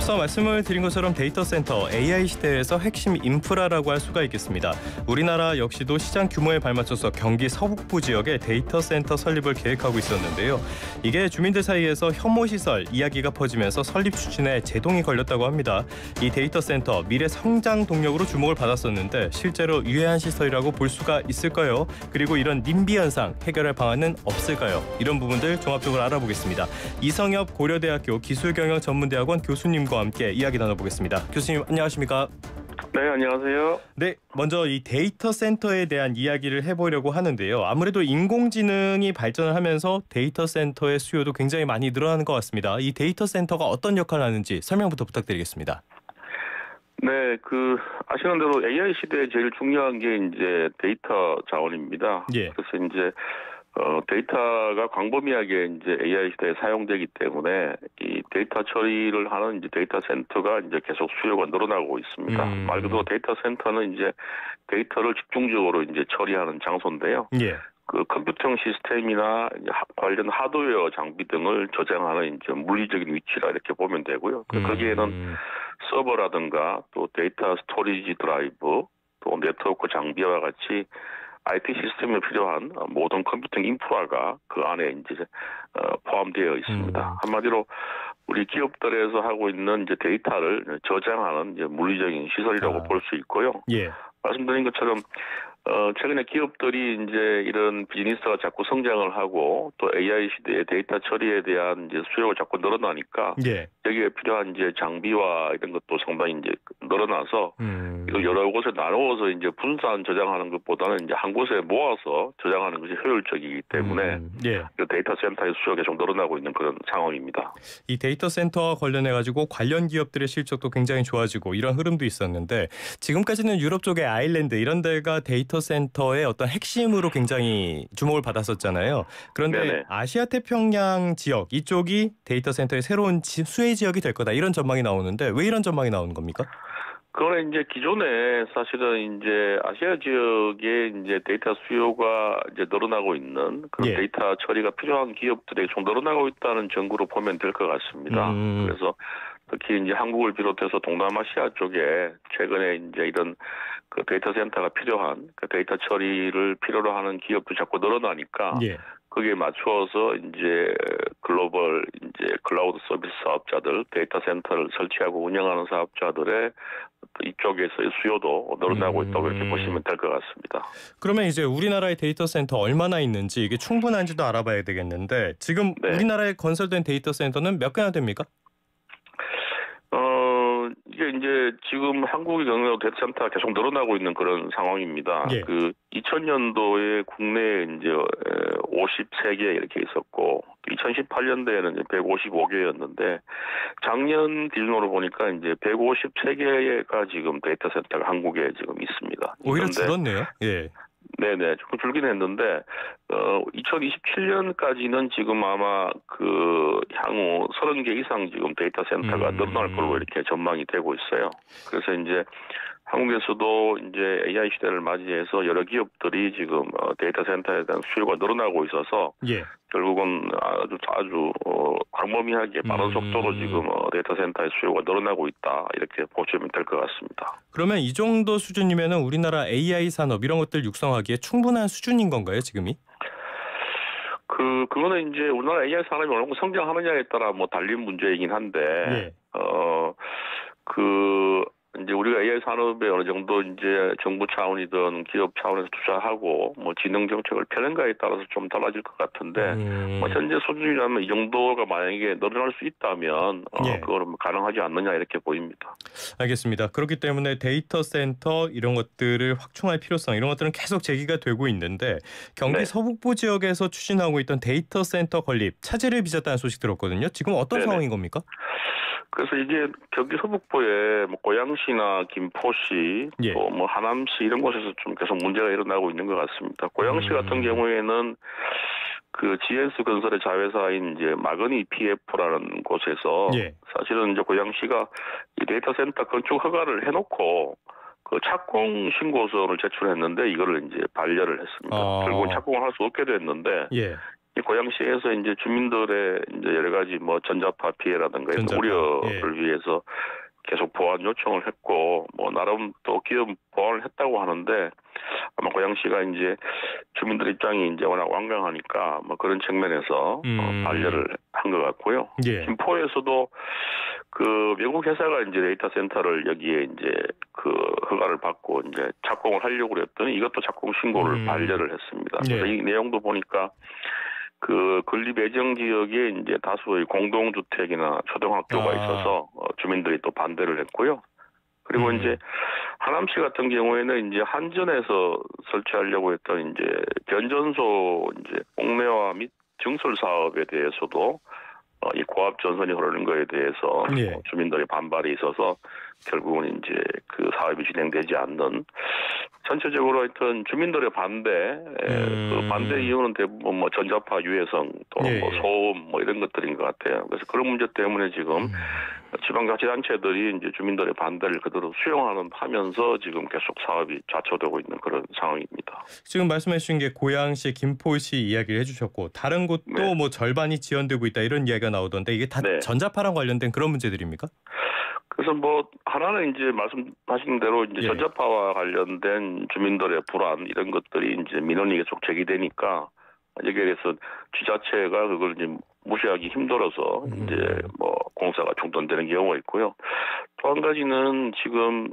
앞서 말씀을 드린 것처럼 데이터 센터, AI 시대에서 핵심 인프라라고 할 수가 있겠습니다. 우리나라 역시도 시장 규모에 발맞춰서 경기 서북부 지역에 데이터 센터 설립을 계획하고 있었는데요. 이게 주민들 사이에서 혐오 시설 이야기가 퍼지면서 설립 추진에 제동이 걸렸다고 합니다. 이 데이터 센터 미래 성장 동력으로 주목을 받았었는데 실제로 유해한 시설이라고 볼 수가 있을까요? 그리고 이런 님비 현상 해결할 방안은 없을까요? 이런 부분들 종합적으로 알아보겠습니다. 이성엽 고려대학교 기술경영전문대학원 교수님과 함께 이야기 나눠보겠습니다. 교수님 안녕하십니까? 네, 안녕하세요. 네, 먼저 이 데이터 센터에 대한 이야기를 해보려고 하는데요. 아무래도 인공지능이 발전을 하면서 데이터 센터의 수요도 굉장히 많이 늘어나는 것 같습니다. 이 데이터 센터가 어떤 역할을 하는지 설명부터 부탁드리겠습니다. 네, 아시는 대로 AI 시대에 제일 중요한 게 이제 데이터 자원입니다. 예. 그래서 이제 데이터가 광범위하게 이제 AI 시대에 사용되기 때문에 이 데이터 처리를 하는 이제 데이터 센터가 이제 계속 수요가 늘어나고 있습니다. 말 그대로 데이터 센터는 이제 데이터를 집중적으로 이제 처리하는 장소인데요. 예. 컴퓨팅 시스템이나 관련 하드웨어 장비 등을 저장하는 이제 물리적인 위치라 이렇게 보면 되고요. 거기에는 서버라든가 또 데이터 스토리지 드라이브, 또 네트워크 장비와 같이 IT 시스템에 필요한 모든 컴퓨팅 인프라가 그 안에 이제 포함되어 있습니다. 한마디로 우리 기업들에서 하고 있는 이제 데이터를 저장하는 이제 물리적인 시설이라고 볼 수 있고요. 예. 말씀드린 것처럼 최근에 기업들이 이제 이런 비즈니스가 자꾸 성장을 하고 또 AI 시대의 데이터 처리에 대한 이제 수요가 자꾸 늘어나니까 예. 여기에 필요한 이제 장비와 이런 것도 상당히 이제 늘어나서 이걸 여러 곳에 나누어서 이제 분산 저장하는 것보다는 이제 한 곳에 모아서 저장하는 것이 효율적이기 때문에 예. 데이터 센터의 수요가 계속 늘어나고 있는 그런 상황입니다. 이 데이터 센터와 관련해 가지고 관련 기업들의 실적도 굉장히 좋아지고 이런 흐름도 있었는데 지금까지는 유럽 쪽의 아일랜드 이런 데가 데이터 센터의 어떤 핵심으로 굉장히 주목을 받았었잖아요. 그런데 네네. 아시아 태평양 지역 이쪽이 데이터 센터의 새로운 수혜 지역이 될 거다 이런 전망이 나오는데 왜 이런 전망이 나오는 겁니까? 그거는 이제 기존에 사실은 이제 아시아 지역에 이제 데이터 수요가 이제 늘어나고 있는 그런 예. 데이터 처리가 필요한 기업들이 좀 늘어나고 있다는 증거로 보면 될 것 같습니다. 그래서 특히 이제 한국을 비롯해서 동남아시아 쪽에 최근에 이제 이런 데이터 센터가 필요한 데이터 처리를 필요로 하는 기업도 자꾸 늘어나니까 예. 거기에 맞추어서 이제 글로벌 이제 클라우드 서비스 사업자들, 데이터 센터를 설치하고 운영하는 사업자들의 이쪽에서의 수요도 늘어나고 있다고 이렇게 보시면 될 것 같습니다. 그러면 이제 우리나라의 데이터 센터 얼마나 있는지 이게 충분한지도 알아봐야 되겠는데 지금 네. 우리나라에 건설된 데이터 센터는 몇 개나 됩니까? 이게 이제 지금 한국의 경우 데이터 센터가 계속 늘어나고 있는 그런 상황입니다. 예. 2000년도에 국내에 이제 53개 이렇게 있었고 2018년도에는 155개였는데 작년 기준으로 보니까 이제 153개가 지금 데이터 센터가 한국에 지금 있습니다. 오히려 줄었네요. 예. 네네, 조금 줄긴 했는데, 2027년까지는 지금 아마 향후 30개 이상 지금 데이터 센터가 늘어날 걸로 이렇게 전망이 되고 있어요. 그래서 이제 한국에서도 이제 AI 시대를 맞이해서 여러 기업들이 지금 데이터 센터에 대한 수요가 늘어나고 있어서, 예. 결국은 아주 광범위하게 빠른 속도로 지금 데이터 센터의 수요가 늘어나고 있다 이렇게 보시면 될 것 같습니다. 그러면 이 정도 수준이면은 우리나라 AI 산업 이런 것들 육성하기에 충분한 수준인 건가요, 지금이? 그거는 이제 우리나라 AI 산업이 어느 정도 성장하느냐에 따라 달린 문제이긴 한데, 예. 이제 우리가 AI 산업에 어느 정도 이제 정부 차원이든 기업 차원에서 투자하고 지능 정책을 펴는가에 따라서 좀 달라질 것 같은데 현재 수준이라면 이 정도가 만약에 늘어날 수 있다면 예. 그거는 가능하지 않느냐 이렇게 보입니다. 알겠습니다. 그렇기 때문에 데이터 센터 이런 것들을 확충할 필요성 이런 것들은 계속 제기가 되고 있는데 경기 네. 서북부 지역에서 추진하고 있던 데이터 센터 건립 차질을 빚었다는 소식 들었거든요. 지금 어떤 네네. 상황인 겁니까? 그래서 이게 경기 서북부에 고양시나 김포시 예. 또 하남시 이런 곳에서 좀 계속 문제가 일어나고 있는 것 같습니다. 고양시 같은 경우에는 GS 건설의 자회사인 이제 마그니 PF라는 곳에서 예. 사실은 이제 고양시가 이 데이터 센터 건축 허가를 해놓고 착공 신고서를 제출했는데 이거를 이제 반려를 했습니다. 결국은 착공을 할 수 없게 됐는데 예. 이 고양시에서 이제 주민들의 이제 여러 가지 뭐 전자파 피해라든가 이런 우려를 위해서 계속 보완 요청을 했고, 뭐 나름 또 기업 보완을 했다고 하는데, 아마 고양시가 이제 주민들 입장이 이제 워낙 완강하니까 뭐 그런 측면에서 반려를 한 것 같고요. 예. 김포에서도 그 외국 회사가 이제 데이터 센터를 여기에 이제 그 허가를 받고 이제 착공을 하려고 그랬더니 이것도 착공 신고를 반려를 했습니다. 그래서 이 내용도 보니까 그 건립 예정 지역에 이제 다수의 공동주택이나 초등학교가 있어서 주민들이 또 반대를 했고요. 그리고 이제 하남시 같은 경우에는 이제 한전에서 설치하려고 했던 이제 변전소 이제 옥내화 및 증설 사업에 대해서도 이 고압 전선이 흐르는 거에 대해서 주민들의 반발이 있어서 결국은 이제 그 사업이 진행되지 않는, 전체적으로 하여튼 주민들의 반대, 그 반대 이유는 대부분 뭐 전자파 유해성 또 뭐 소음 뭐 이런 것들인 것 같아요. 그래서 그런 문제 때문에 지금 지방자치단체들이 이제 주민들의 반대를 그대로 수용하면서 지금 계속 사업이 좌초되고 있는 그런 상황입니다. 지금 말씀해 주신 게 고양시, 김포시 이야기를 해주셨고, 다른 곳도 뭐 절반이 지연되고 있다 이런 이야기가 나오던데, 이게 다 전자파랑 관련된 그런 문제들입니까? 그래서 뭐 하나는 이제 말씀하신 대로 이제 전자파와 관련된 주민들의 불안 이런 것들이 이제 민원이 계속 제기되니까 여기에 대해서 지자체가 그걸 이제 무시하기 힘들어서 이제 뭐 공사가 중단되는 경우가 있고요. 또 한 가지는 지금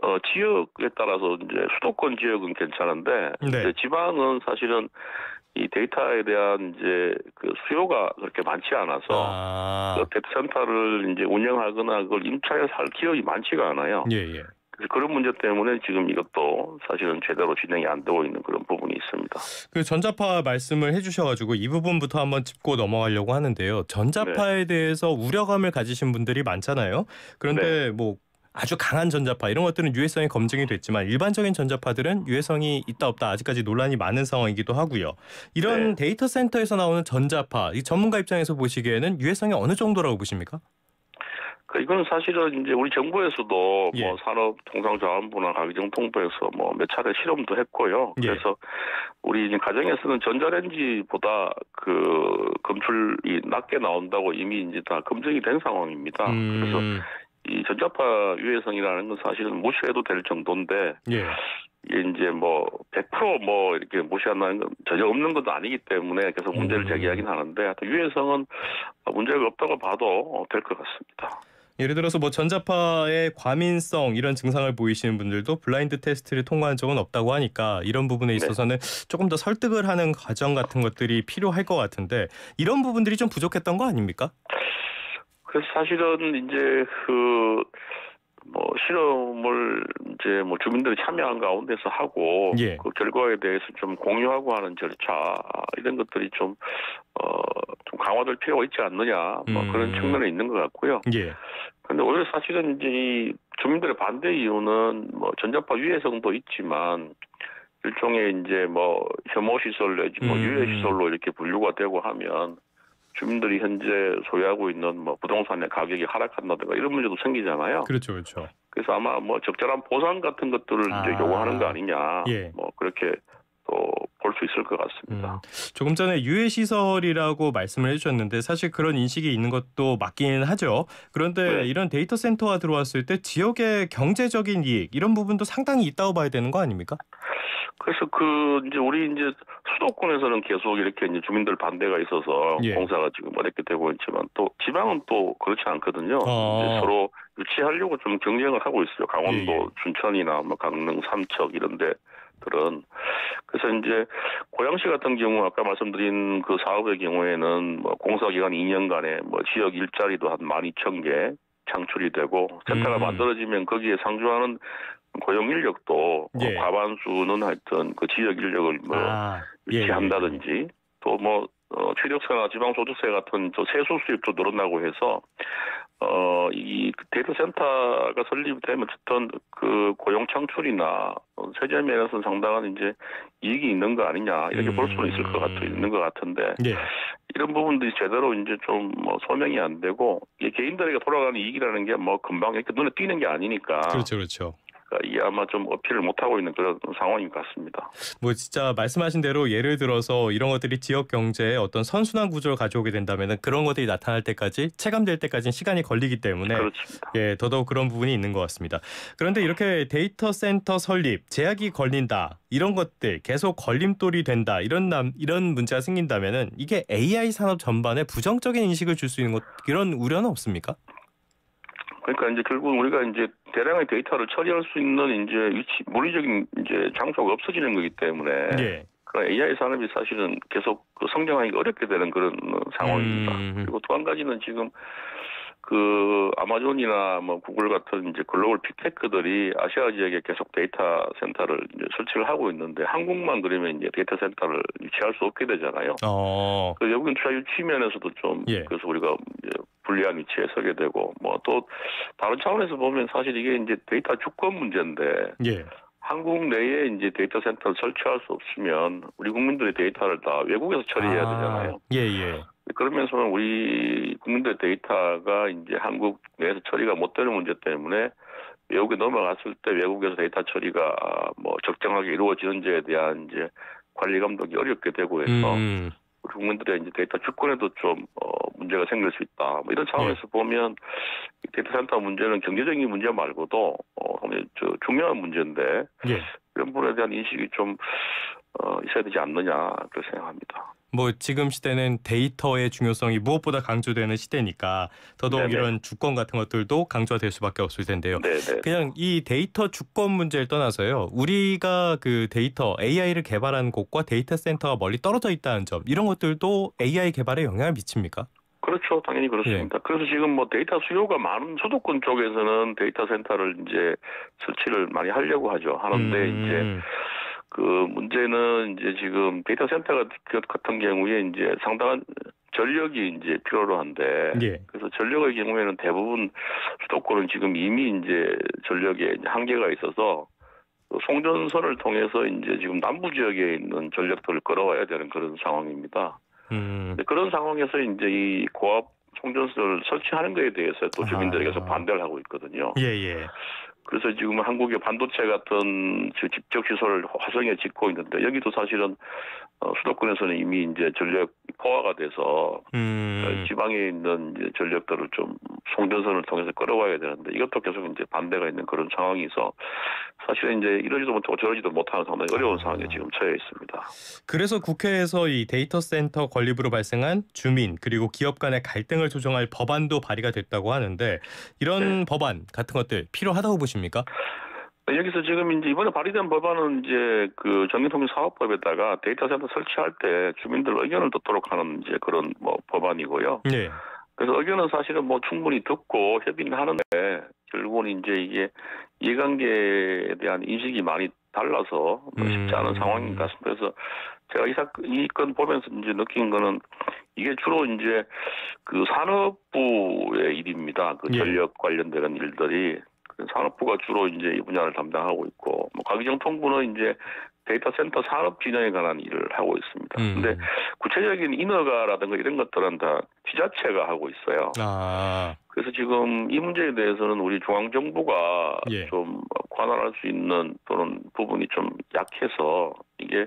지역에 따라서 이제 수도권 지역은 괜찮은데 이제 지방은 사실은 이 데이터에 대한 이제 그 수요가 그렇게 많지 않아서 그 데이터 센터를 이제 운영하거나 그걸 임차해서 할 기업이 많지가 않아요. 그래서 그런 문제 때문에 지금 이것도 사실은 제대로 진행이 안 되고 있는 그런 부분이 있습니다. 그 전자파 말씀을 해주셔가지고 이 부분부터 한번 짚고 넘어가려고 하는데요. 전자파에 대해서 우려감을 가지신 분들이 많잖아요. 그런데 뭐 아주 강한 전자파 이런 것들은 유해성이 검증이 됐지만 일반적인 전자파들은 유해성이 있다 없다 아직까지 논란이 많은 상황이기도 하고요. 이런 데이터 센터에서 나오는 전자파, 이 전문가 입장에서 보시기에는 유해성이 어느 정도라고 보십니까? 이건 사실은 이제 우리 정부에서도 뭐 산업통상자원부나 가기정통부에서 뭐 몇 차례 실험도 했고요. 그래서 우리 이제 가정에서는 전자레인지보다 그 검출이 낮게 나온다고 이미 이제 다 검증이 된 상황입니다. 그래서 이 전자파 유해성이라는 건 사실은 무시해도 될 정도인데 이게 이제 뭐 100% 이렇게 무시한다는 건 전혀 없는 것도 아니기 때문에 계속 문제를 제기하긴 하는데 유해성은 문제가 없다고 봐도 될 것 같습니다. 예를 들어서 뭐 전자파의 과민성 이런 증상을 보이시는 분들도 블라인드 테스트를 통과한 적은 없다고 하니까 이런 부분에 있어서는 조금 더 설득을 하는 과정 같은 것들이 필요할 것 같은데 이런 부분들이 좀 부족했던 거 아닙니까? 그래서 사실은 이제 그 뭐 실험을 이제 뭐 주민들이 참여한 가운데서 하고 그 결과에 대해서 좀 공유하고 하는 절차 이런 것들이 좀 강화될 필요가 있지 않느냐 뭐 그런 측면이 있는 것 같고요. 그런데 오히려 사실은 이제 이 주민들의 반대 이유는 뭐 전자파 유해성도 있지만 일종의 이제 뭐 혐오 시설 내지 뭐 유해 시설로 이렇게 분류가 되고 하면 주민들이 현재 소유하고 있는 뭐 부동산의 가격이 하락한다든가 이런 문제도 생기잖아요. 그렇죠. 그래서 아마 뭐 적절한 보상 같은 것들을 이제 요구하는 거 아니냐. 뭐 그렇게 또 볼 수 있을 것 같습니다. 조금 전에 유해 시설이라고 말씀을 해주셨는데 사실 그런 인식이 있는 것도 맞긴 하죠. 그런데 이런 데이터 센터가 들어왔을 때 지역의 경제적인 이익 이런 부분도 상당히 있다고 봐야 되는 거 아닙니까? 그래서 이제 우리 이제 수도권에서는 계속 이렇게 이제 주민들 반대가 있어서 공사가 지금 어렵게 되고 있지만 또 지방은 또 그렇지 않거든요. 이제 서로 유치하려고 좀 경쟁을 하고 있어요. 강원도 춘천이나 뭐 강릉 삼척 이런 데들은. 그래서 이제 고양시 같은 경우 아까 말씀드린 그 사업의 경우에는 뭐 공사 기간 2년간에 뭐 지역 일자리도 한 12,000개 창출이 되고 센터가 만들어지면 거기에 상주하는 고용 인력도 과반수는 하여튼 그 지역 인력을 뭐 유치한다든지 또 뭐 취득세나 지방소득세 같은 또 세수 수입도 늘어나고 해서 이 데이터 센터가 설립되면 어쨌든 그 고용 창출이나 세제 면에서는 상당한 이제 이익이 있는 거 아니냐 이렇게 볼 수는 있는 것 같은데 이런 부분들이 제대로 이제 좀 뭐 소명이 안 되고 이게 개인들에게 돌아가는 이익이라는 게 뭐 금방 이렇게 눈에 띄는 게 아니니까. 그렇죠. 보니까 이게 아마 좀 어필을 못하고 있는 그런 상황인 것 같습니다. 뭐 진짜 말씀하신 대로 예를 들어서 이런 것들이 지역 경제에 어떤 선순환 구조를 가져오게 된다면은 그런 것들이 나타날 때까지 체감될 때까지는 시간이 걸리기 때문에 그렇습니다. 예, 더더욱 그런 부분이 있는 것 같습니다. 그런데 이렇게 데이터 센터 설립, 제약이 걸린다. 이런 것들 계속 걸림돌이 된다. 이런 문제가 생긴다면은 이게 AI 산업 전반에 부정적인 인식을 줄 수 있는 것 이런 우려는 없습니까? 그러니까 이제 결국 우리가 이제 대량의 데이터를 처리할 수 있는 이제 위치, 물리적인 이제 장소가 없어지는 거기 때문에 예. 그 AI 산업이 사실은 계속 그 성장하기 어렵게 되는 그런 상황입니다. 그리고 또 한 가지는 지금 그 아마존이나 뭐 구글 같은 이제 글로벌 빅테크들이 아시아 지역에 계속 데이터 센터를 이제 설치를 하고 있는데 한국만 그러면 이제 데이터 센터를 유치할 수 없게 되잖아요. 그 외국인 투자 유치 면에서도 좀 예. 그래서 우리가 이제 불리한 위치에 서게 되고 뭐 또 다른 차원에서 보면 사실 이게 이제 데이터 주권 문제인데 예. 한국 내에 이제 데이터 센터를 설치할 수 없으면 우리 국민들의 데이터를 다 외국에서 처리해야 되잖아요. 예. 그러면서는 우리 국민들 데이터가 이제 한국 내에서 처리가 못 되는 문제 때문에 외국에 넘어갔을 때 외국에서 데이터 처리가 뭐 적정하게 이루어지는지에 대한 이제 관리 감독이 어렵게 되고 해서 우리 국민들의 이제 데이터 주권에도 좀 문제가 생길 수 있다. 뭐 이런 차원에서 보면 데이터 센터 문제는 경제적인 문제 말고도 중요한 문제인데 이런 부분에 대한 인식이 좀 있어야 되지 않느냐 그렇게 생각합니다. 뭐 지금 시대는 데이터의 중요성이 무엇보다 강조되는 시대니까 더더욱 네네. 이런 주권 같은 것들도 강조가 될 수밖에 없을 텐데요. 네네. 그냥 이 데이터 주권 문제를 떠나서요. 우리가 그 데이터 AI를 개발하는 곳과 데이터 센터가 멀리 떨어져 있다는 점 이런 것들도 AI 개발에 영향을 미칩니까? 그렇죠. 당연히 그렇습니다. 그래서 지금 뭐 데이터 수요가 많은 수도권 쪽에서는 데이터 센터를 이제 설치를 많이 하려고 하는데 이제 그 문제는 이제 지금 데이터 센터 같은 경우에 이제 상당한 전력이 이제 필요로 한데 그래서 전력의 경우에는 대부분 수도권은 지금 이미 이제 전력에 한계가 있어서 송전선을 통해서 이제 지금 남부 지역에 있는 전력들을 끌어와야 되는 그런 상황입니다. 그런 상황에서 이제 이 고압 송전선을 설치하는 것에 대해서 또 주민들이 계속 반대를 하고 있거든요. 그래서 지금 한국의 반도체 같은 집적 시설을 화성에 짓고 있는데 여기도 사실은 수도권에서는 이미 이제 전력 포화가 돼서 지방에 있는 이제 전력들을 좀 송전선을 통해서 끌어와야 되는데 이것도 계속 이제 반대가 있는 그런 상황이서 사실은 이제 이러지도 못하고 저러지도 못하는 상당히 어려운 상황에 지금 처해 있습니다. 그래서 국회에서 이 데이터 센터 건립으로 발생한 주민 그리고 기업 간의 갈등을 조정할 법안도 발의가 됐다고 하는데 이런 법안 같은 것들 필요하다고 보십니까? 여기서 지금 이제 이번에 발의된 법안은 이제 그 전기통신사업법에다가 데이터 센터 설치할 때 주민들 의견을 듣도록 하는 이제 그런 뭐 법안이고요. 그래서 의견은 사실은 뭐 충분히 듣고 협의는 하는데 결국은 이제 이게 이해관계에 대한 인식이 많이 달라서 쉽지 않은 상황인 것 같습니다. 그래서 제가 이 건 보면서 이제 느낀 거는 이게 주로 이제 그 산업부의 일입니다. 그 전력 관련되는 일들이. 산업부가 주로 이제 이 분야를 담당하고 있고, 뭐 과기정통부는 이제 데이터 센터 산업 진영에 관한 일을 하고 있습니다. 근데 구체적인 인허가라든가 이런 것들은 다 지자체가 하고 있어요. 그래서 지금 이 문제에 대해서는 우리 중앙정부가 좀 관할할 수 있는 또는 부분이 좀 약해서 이게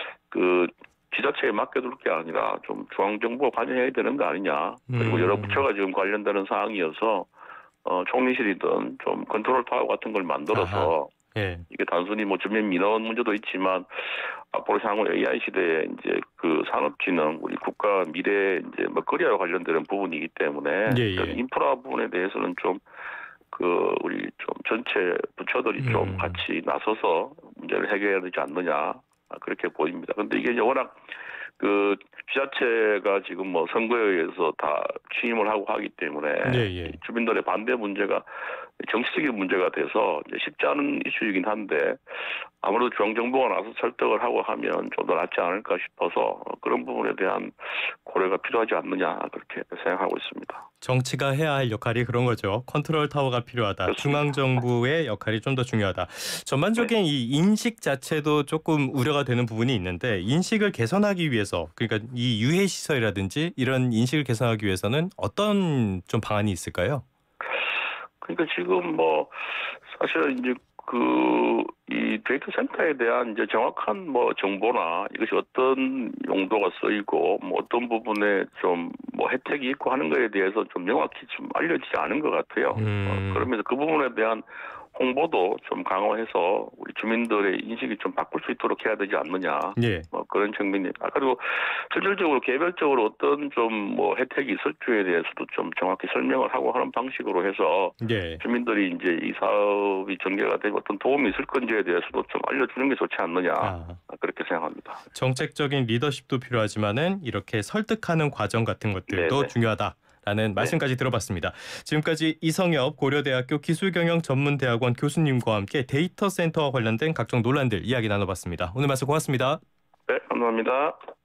그 지자체에 맡겨둘 게 아니라 좀 중앙정부가 관여해야 되는 거 아니냐. 그리고 여러 부처가 지금 관련되는 사항이어서 총리실이든 좀 컨트롤 타워 같은 걸 만들어서 이게 단순히 뭐 주민 민원 문제도 있지만 앞으로 향후 AI 시대에 이제 그 산업진흥 우리 국가 미래 이제 먹거리와 관련되는 부분이기 때문에 인프라 부분에 대해서는 좀 그 우리 좀 전체 부처들이 좀 같이 나서서 문제를 해결해야 되지 않느냐 그렇게 보입니다. 그런데 이게 이제 워낙 그 지자체가 지금 뭐 선거에 의해서 다 취임을 하고 하기 때문에 주민들의 반대 문제가 정치적인 문제가 돼서 이제 쉽지 않은 이슈이긴 한데 아무래도 중앙정부가 나서 설득을 하고 하면 좀 더 낫지 않을까 싶어서 그런 부분에 대한 고려가 필요하지 않느냐 그렇게 생각하고 있습니다. 정치가 해야 할 역할이 그런 거죠. 컨트롤 타워가 필요하다. 그렇습니다. 중앙정부의 역할이 좀 더 중요하다. 전반적인 이 인식 자체도 조금 우려가 되는 부분이 있는데 인식을 개선하기 위해서 그러니까 이 유해 시설이라든지 이런 인식을 개선하기 위해서는 어떤 좀 방안이 있을까요? 그러니까 지금 뭐 사실은 이제 이 데이터 센터에 대한 이제 정확한 뭐 정보나 이것이 어떤 용도가 쓰이고 뭐 어떤 부분에 좀 뭐 혜택이 있고 하는 거에 대해서 좀 명확히 좀 알려지지 않은 것 같아요. 그러면서 그 부분에 대한 홍보도 좀 강화해서 우리 주민들의 인식이 좀 바꿀 수 있도록 해야 되지 않느냐. 예. 뭐 그런 측면이. 그리고 실질적으로 개별적으로 어떤 좀 뭐 혜택이 있을 줄에 대해서도 좀 정확히 설명을 하고 하는 방식으로 해서 예. 주민들이 이제 이 사업이 전개가 되고 어떤 도움이 있을 건지에 대해서도 좀 알려주는 게 좋지 않느냐. 그렇게 생각합니다. 정책적인 리더십도 필요하지만은 이렇게 설득하는 과정 같은 것들도 네네. 중요하다라는 말씀까지 들어봤습니다. 지금까지 이성엽 고려대학교 기술경영전문대학원 교수님과 함께 데이터 센터와 관련된 각종 논란들 이야기 나눠봤습니다. 오늘 말씀 고맙습니다. 네, 감사합니다.